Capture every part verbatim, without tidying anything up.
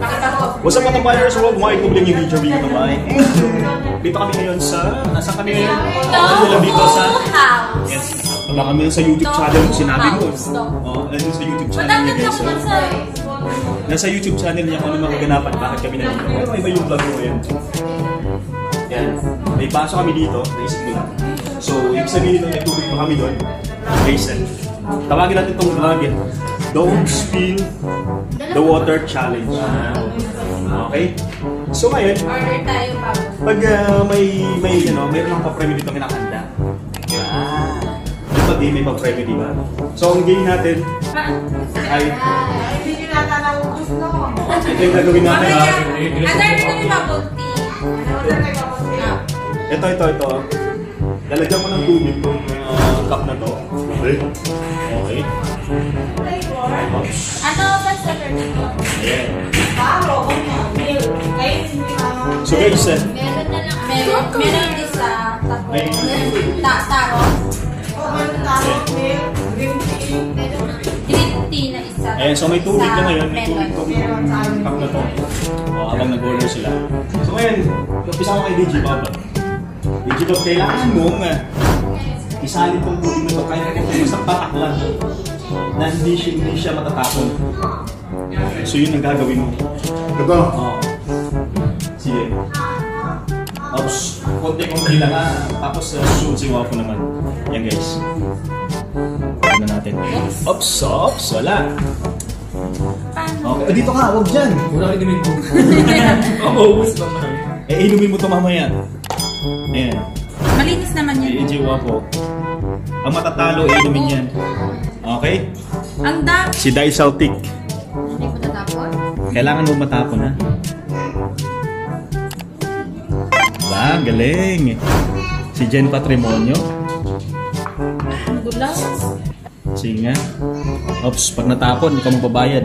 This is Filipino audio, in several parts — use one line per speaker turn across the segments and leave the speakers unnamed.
What's up mga buyers worldwide? Kung yung video video naman. Dito kami ngayon sa... Nasa kami ngayon? Wala dito sa... Yes. Wala kami sa YouTube channel. Sinabi mo. Oo, nandun sa YouTube channel niya guys. Nasa YouTube channel niya kung ano mga ganapan. Bakit kami nandito? Pero iba yung vlog ko ngayon. Yan. May baso kami dito. Naisip mo lang. So, ibig sabihin nito, may tubig pa kami doon. Guys, tawagin natin itong vlog yan. Don't Spill the Water Challenge. Okay? So ngayon,
order tayo pa.
Pag uh, may, may, you know, mayroon lang pa-premyo dito kinakanda. Ah. Ito di, may pa-premyo, di ba? So, ang game natin ay...
Hindi nyo natanawag gusto.
Ito yung gagawin natin.
Other na yung bubble tea.
Ito, ito, ito. Lalagyan mo ng tubig itong uh, cup na to. Okay? Okay.
Ano ba sa dito?
Ayan. So
So
guys, eh,
meron na lang. Meron, meron isa.
may
Ta taro. Green tea na isa.
ayan, so may tubig na ngayon. May tubig itong cup na to. O, habang nag-order sila. So ngayon, umpisa ko kay D J Bob. D J Bob, kailangan mong uh, isalin tong tubig na to kahit kung isang patak lang na hindi siya, hindi siya matatapon. So yun ang gagawin mo.
Ito.
Oo. Sige. Ops, konti-konti lang ha. Tapos uh, susiwaw ko naman. Yan guys. Ano natin. Ops, ops, wala. Okay, eh, dito ka, huwag dyan.
Wala ka inumin mo.
Mauubos lang na. Eh, inumin mo ito mamaya. Ayan.
Malinis naman yan.
I-jiwa ko. Ang matatalo, inumin yan. Okay?
Ang dami.
Si Dai Celtic.
Hindi ko natapon.
Kailangan mo matapon ha. Diba? Ang galing. Si Jen Patrimonio.
Gulaw.
Sige nga. Ops, pag natapon, ikaw magbabayad.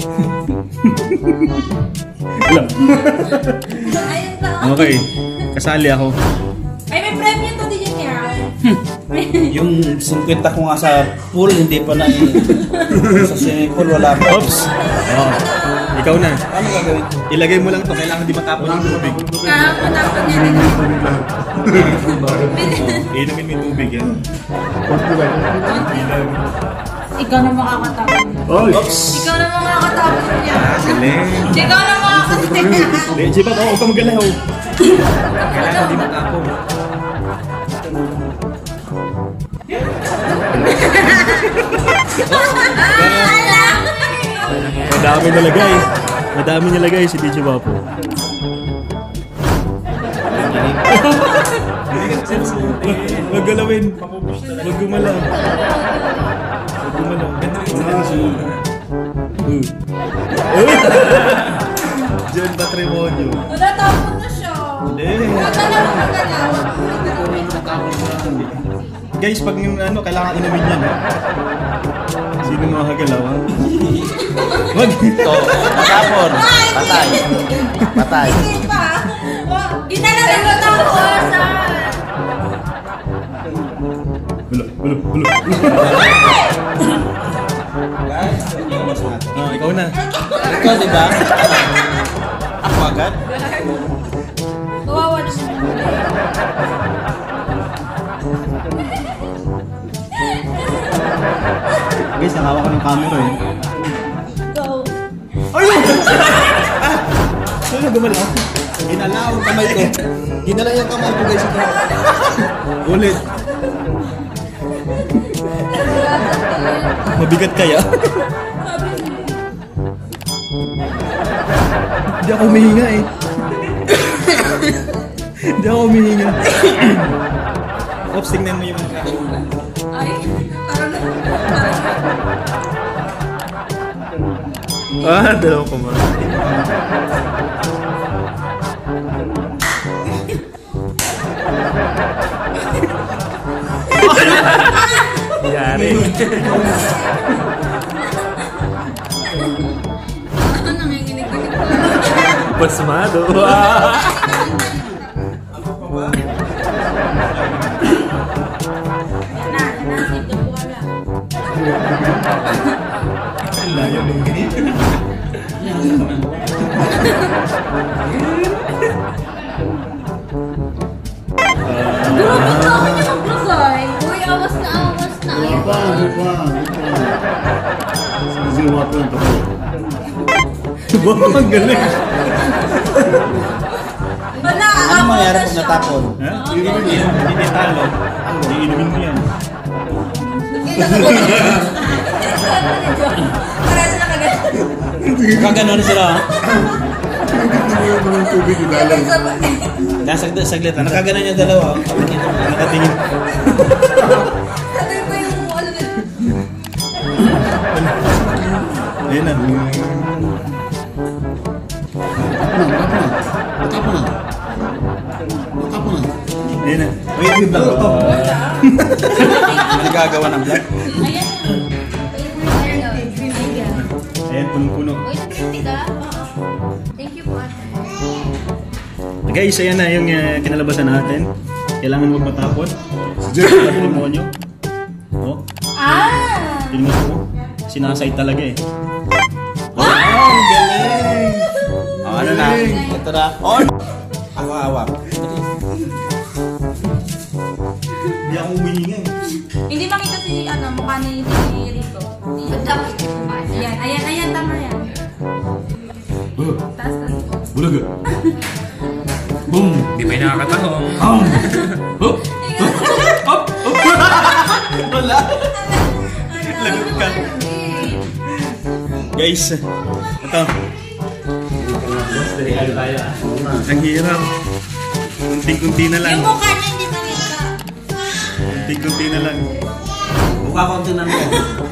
Wala.
Ayun ba?
Okay. Kasali ako.
Ay, may premium to din yan.
Yung fifty ko nga sa pool, hindi pa na sa swimming pool, wala pa.
Ops. Oh. Ikaw na.
Ano gagawin ko?
Ilagay mo lang to. Kailangan di matapon yung tubig.
Ah, matapon yan din.
Oh, inumin mo yung tubig yan.
Ikaw na makakatapon.
Ops.
Ikaw na makakatapon niya.
Galing.
Ikaw na makakatapon niya.
Hindi, Jiba, huwag ka magalaw. Kailangan di matapon. Madami nilagay. Madami nilagay si D J Wapo. Huwag galawin. Huwag gumalaw. Huwag gumalaw. Diyan patrimonyo.
Wala, tapon na siya.
Hindi.
Huwag ka na magagalaw.
Guys, pag yung ano, kailangan inumin yan. Ha? Sino makagalaw? Ha? Wag!
Ito, matapon. Patay. Patay.
Hindi pa. Ginalagan mo tapon.
Bulo, bulo, bulo.
Guys, iwas natin.
Ah, ikaw na.
Ikaw, di ba? Ako agad?
Kawawa na siya.
Guys, nakawa ka ng camera eh.
Go.
Ayun! Ah! Sino gumalaw? Ginalaw ang kamay ko. Ginalaw yung kamay ko guys. Ulit. Mabigat kaya? Hindi ako humihinga eh. Hindi ako humihinga. Ops, tingnan mo yung mga
Ay, parang
ah, dalawa ko mo. Yari.
ano nanginginig-ginig ko.
Pasmado.
Na, nasib na wala.
Layo ng ganito.
Grabe sa akin yung mag-brasay. Uy, awas na, awas na.
Di pa, di pa, di pa. Sisiwa ko yung tapos.
Diba? Ang galing.
Bala,
Ano mangyari pag natapon?
Ha? Iinumin mo yan. Hindi talo. Iinumin mo yan.
Parang na kagad.
Kaganon sila.
Tingnan mo yung tubig ilalim.
Nasag saglit. Nakaganon yung dalawa.
Nakatingin.
Sabi ko yung ano na.
Ayun na.
Matapon na. Matapon na.
Ayun na. Wait, wait lang.
Ano nagagawa ng vlog?
Ayan.
Ayan, punong-puno.
Uy, nagpinti ka? Thank you po, ate.
Guys, ayan na yung uh, kinalabasan natin. Kailangan huwag matapon.
Si Jeff.
Ang demonyo. Oh,
Ah!
tingnan mo. Sinasay talaga eh.
Wow! Ang galing! Oh, ano na? Ito na. On! Ako hawak.
Hindi ako humihinga eh.
Hindi makita si, ano, mukha ni si Rico. Dapat Ayan, ayan, ayan, tama yan.
Oh,
Taas, taas.
bulaga. Boom.
Hindi pa yung nakakatahong.
Bam. Oh.
Wala. Lagot ka. Guys, ito. Ang hirap. Kunting-kunti na lang.
Yung mukha niya hindi makita.
Kunting-kunti na lang.
Mukha ko ang tinan mo.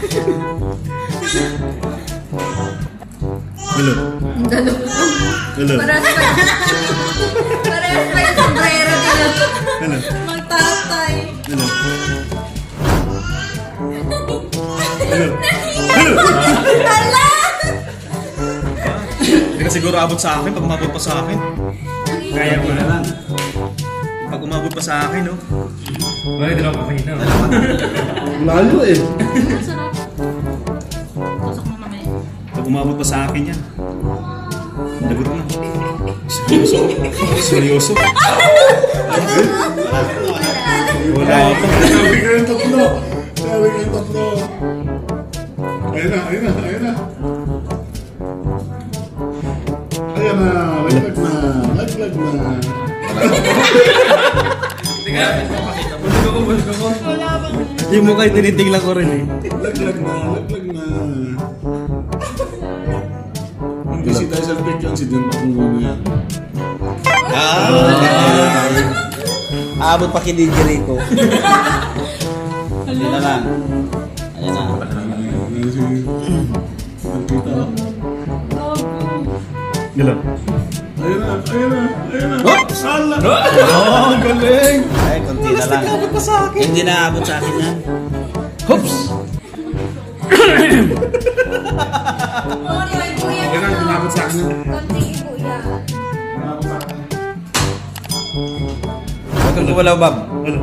Hello.
Ang dalawa.
Hello.
Parehas pa Parehas pa yung sombrero nila.
Hello.
Magtatay.
Hello. Hello. Hello.
Hala!
Hindi ka siguro abot sa akin pag umabot pa sa akin.
Kaya mo na lang.
Pag umabot pa sa akin, no?
Wala, hindi na ako kahina.
Layo eh.
Ang sarap. Tusok mo mamaya.
Pag umabot pa sa akin yan. Lagot na. Seryoso. Seryoso. Wala ako.
Sabi ka yung tatlo. Sabi ka yung tatlo. Ayun na, ayun na, ayun na. Ayun na, laglag na, laglag na.
Yung mukha yung tinitingnan ko rin eh.
Laglag na, laglag na. Hindi si Tyson Pick yan, si John Patungo yan.
Ah! Aabot pa kay D J Rico. Hindi na lang. Ayan na.
Ayun si... Nagkita na.
Hello.
Ayun na, ayun na, ayun na.
Oops!
Ala!
Oh, ang galing.
Ay, konti na lang. Hindi na aabot sa akin yan.
Hoops.
Okay na, tinapot sa akin yan.
Konting ibo yan.
Tinapot sa akin.
Huwag kang gumalaw, Bob.
Hello.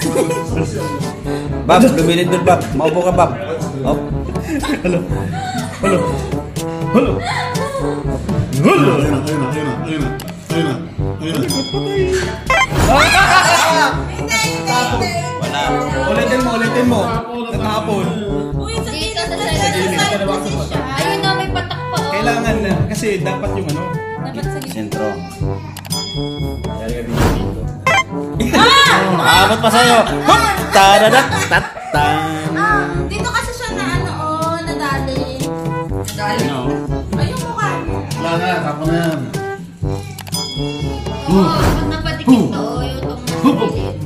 Bob, lumilid doon, Bob. Maupo ka, Bob. Hop.
Hello. Hello. Hello. Hello.
Ayun na, ayun na, ayun na, ayun na. Ayun na, ayun na.
Wala.
Ulitin mo, ulitin mo. Natapon.
Uy, sa dito sa side kasi siya. Ayun na, may patak pa. oh.
Kailangan na. Kasi dapat yung ano.
Dapat sa gitna.
Sentro. Aabot pa sa'yo. Hop! Taradat! Tatan!
Ah, dito kasi siya na ano, oh, nadali. Nadali? Ay, yung mukha niya.
Wala na, tapon na yan.
Oo, pag napadikit to, yung itong maliit.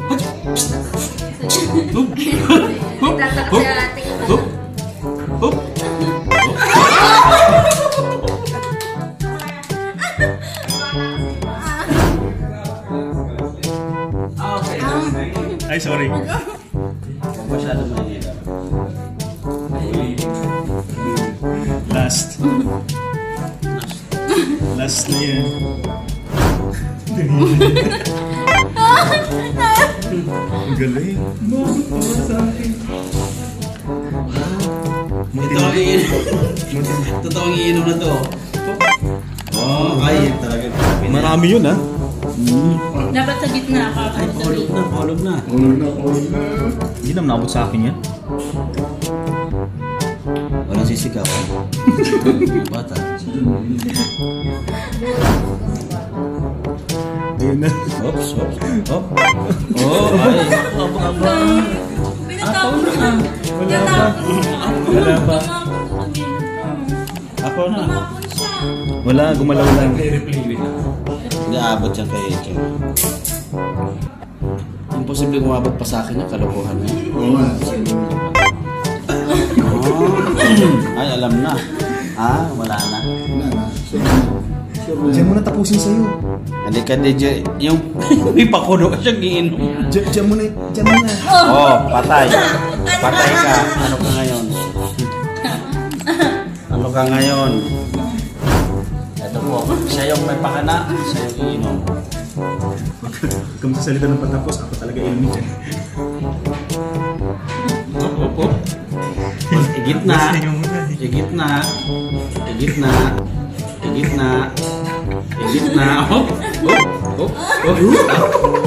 Tatak sa ating ano.
Hop. Ay, sorry.
Masyado mahirap.
Last. Last na yan. Ang galing.
Ito ang iinom. Totoo ang iinom na to. Oh, ay, talaga.
Marami yun ha.
Dapat sa gitna ka.
Ay, pahulog na, pahulog na.
Ulog na, ulog na.
Hindi naman naabot sa akin yan.
Walang sisigaw. Bata.
Ayun na.
Oops, oops. Oh, oh ay.
Pinatapon na.
Wala ba? Wala ba?
Ako na.
Tumapon siya.
Wala, gumalaw lang.
Replay wait.
Hindi aabot yan kay Chen. Imposible umabot pa sa akin yung kalokohan niya.
Oo nga.
Oh. Ay, alam na. Ah, wala na.
Wala na. Sure na. Sure na.
Diyan mo na tapusin sa'yo.
Hindi ka, D J. Yung may pakuno ka siyang giinom.
Diyan, diyan mo na, diyan mo na.
Oh, patay. Patay ka. Ano ka ngayon? Ano ka ngayon? Ito po. Siya yung may pakana. Siya yung iinom.
Kung sasalita ng patapos, ako talaga inumin dyan.
Opo, opo. Igit na. Igit na. Igit na. Igit na. Igit na. Oh, oh, oh, oh.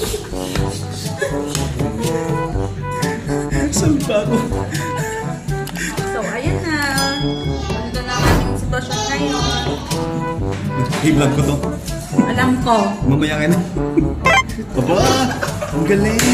Salita ako.
So, ayan na. Ganito na ang aming sitwasyon ngayon.
I-vlog ko to.
Alam ko.
Mamaya ka na. Aba, ang galing.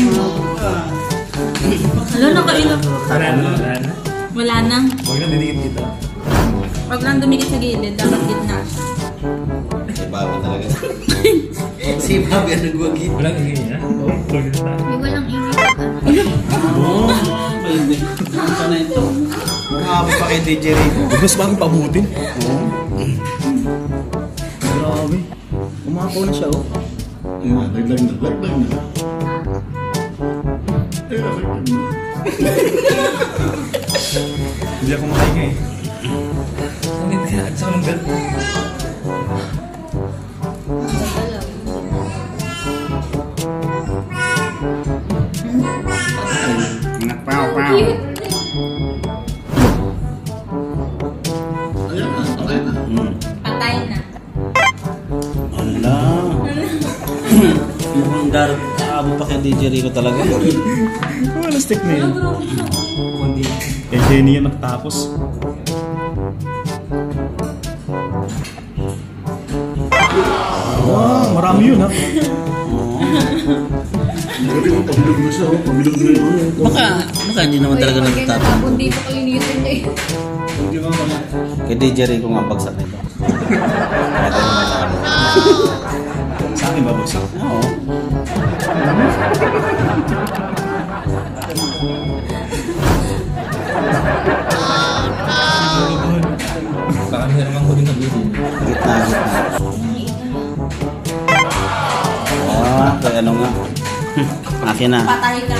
Ano, nakailap.
Wala na, wala na.
Wala nang.
Huwag na didikit kita.
Huwag lang dumikit sa gilid. Dapat gitna.
Si Bobby talaga. Si Bobby ang nagwagi.
Walang ingay na. Oh, tulad na tayo.
Walang ingay.
Oh, hindi. Ano ka na ito? Makakabot pa kay D J Rico.
Mas bagong pabutin. Oo. Grabe. Umapaw na siya oh.
Ayun na, laglag na, laglag na. Ayun na, laglag na.
Hindi ako makahinga eh.
Ang hindi na. Sa mga belt.
Mga paw-paw.
Ayun na, okay na.
Hmm.
Patay na.
Ala. Mukhang dar- aabot pa kay D J Rico talaga.
Wala stick na yun. Kay Jenny yan matatapos. Wow, marami yun ha.
Oo.
Sabi ko, pabilog na siya, oh. Pabilog na yun.
Baka, baka hindi naman talaga natatapos.
Hindi pa kalinitin eh.
Hindi ba wala?
Kay D J Rico nga bagsak nito. Kaya tayo naman sa akin.
Sa akin ba bagsak?
Oo.
Baka meron kang huling nabili.
Gitna, gitna. Oh, kaya ano nga. Akin na.
Patay ka.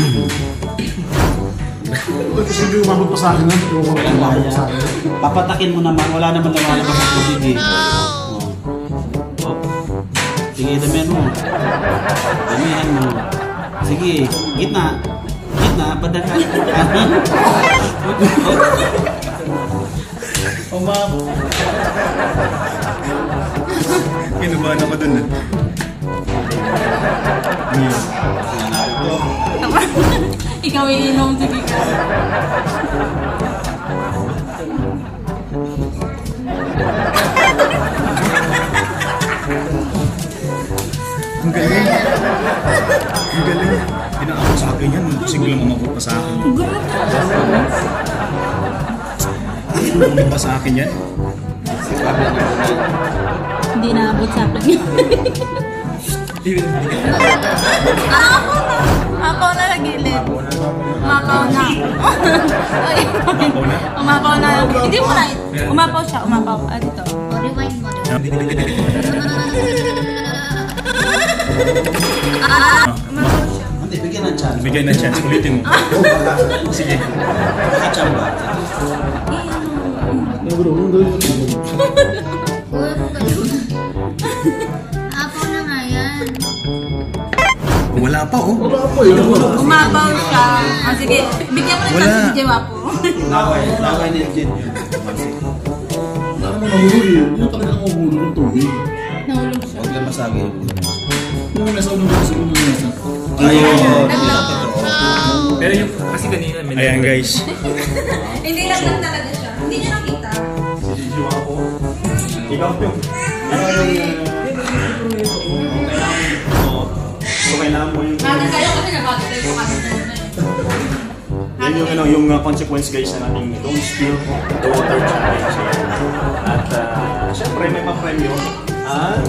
Kasi hindi umabot pa sa akin, ha? Hindi umabot pa sa akin.
Papatakin mo naman, wala naman lumalabas ng tubig eh. Oh. Oh. Sige, damihan mo. Damihan mo. Sige, gitna. Gitna, padakan.
Umam. Kinubahan ako dun eh. Ngayon.
Ikaw iinom. Sige ka.
Ang galing. Ang galing. Inaabot sa akin yan. Siguro lang umabot pa sa akin. Umabot pa sa akin yan.
Hindi naabot sa akin. Ako na nagilid. Umapaw na. Ay,
Umapaw na?
Umapaw na. Hindi mo na. Umapaw siya. Umapaw. Ah, dito.
Rewind mo.
Umapaw siya.
Hindi, bigyan ng chance.
Bigay na chance. Ulitin mo. Sige.
Nakacham ba?
Apo na nga yan.
Wala pa oh.
Wala po yun.
Umapaw siya. Ah, sige. Bigyan mo ng
Wala.
chance si Jewa po.
Laway, laway ni Jin.
nahuli. Yung talagang uhulo ng tubig.
Nahulog siya.
Huwag lang masagi.
Yung nasa unang nasa unang nasa.
Ayun.
Pero yung, kasi kanina, may
Ayan guys.
Hindi lang lang talaga siya. Hindi niya nakita.
Sisisyo ako. Ikaw yung... Ano yung... Oo. So kailangan mo yung...
Hati kayo kasi nabati kayo yung kami na yun.
Yan yung, ano, yung uh, consequence na nating don't spill the water challenge. At uh, syempre may pa-premyo. At...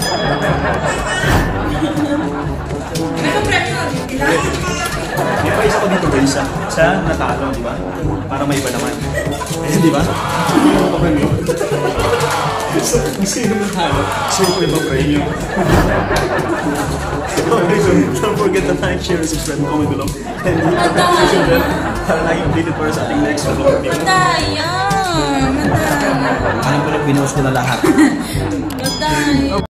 May pa-premyo.
May prize ako dito guys sa, sa natalo, di ba? Para may iba naman. Eh, di ba? Yung pa-premyo. So, kung sino natalo, syempre pa-premyo. Don't forget to like, share, subscribe, comment below. And hit the notification bell para lagi updated para sa ating next vlog.
Madaya! Madaya!
Alam ko na, pinost ko na lahat.
Madaya!